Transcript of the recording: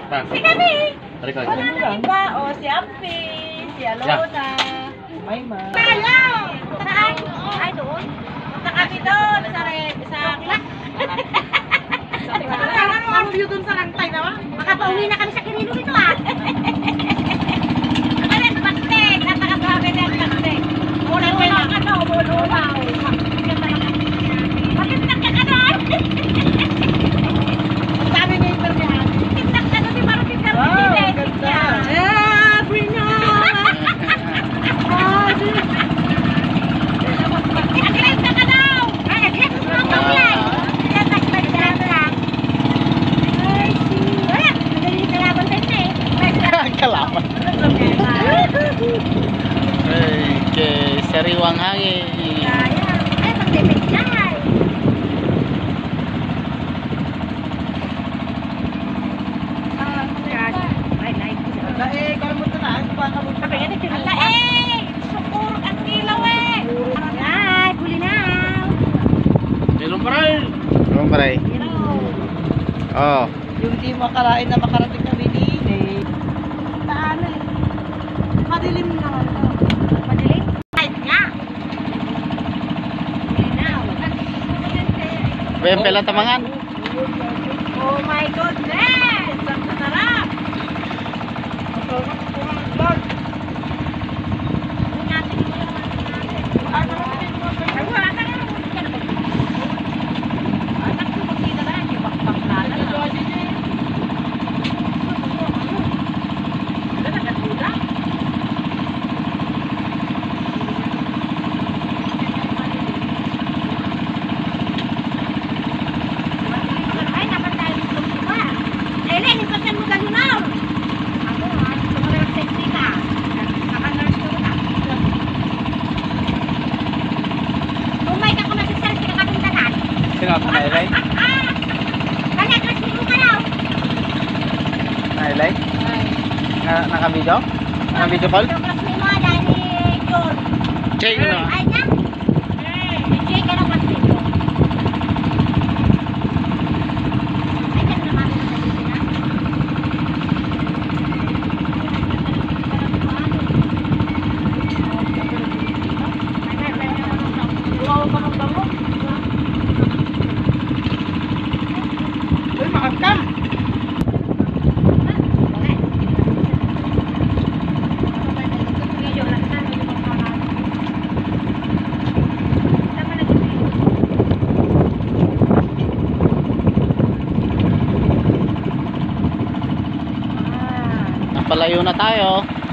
Si kami. Halika. Iba, o si Ampi, si Alona. Mayma. Tayo! Saan? Ay, doon. Punta kami doon sa class. Ang view dun sa rantay naman. Makapauwi na kami sa Quirino nito ah. Ano, pastek. Napakabaga na ang pastek. Mula-mula ka na, umulumaw. Bakit nagkakaroon? Ang dami na internehan. Tindak ka na si Marvin Wow, Garcia. ganda. Brino! Nag-live na ka daw! Ay, nag-live na ka daw! Nag-live na ka lang. Ay, wala. Magaling kalaban tayo na eh. Kalaman. Ay, kay sariwang hangin. Sayang. Ay, pag-debit yan. Ay, like. Lae, kalau mo na. Ano ba kamu? Ala eh! Sukur at kilaw eh! Ay, huli na! Meron pa rin. Meron pa rin. Oh. Yung di makarain na makarating kami din. Saan eh? Madilim naman to. Madilim? Ay, nga! Now. Bayang pela tamangan. Oh my goodness! Ang sarap! Sino? Nailay? Nailay? Naka-video? Naka-video call? Check ko na. Uy, makakam. Napalayo na tayo.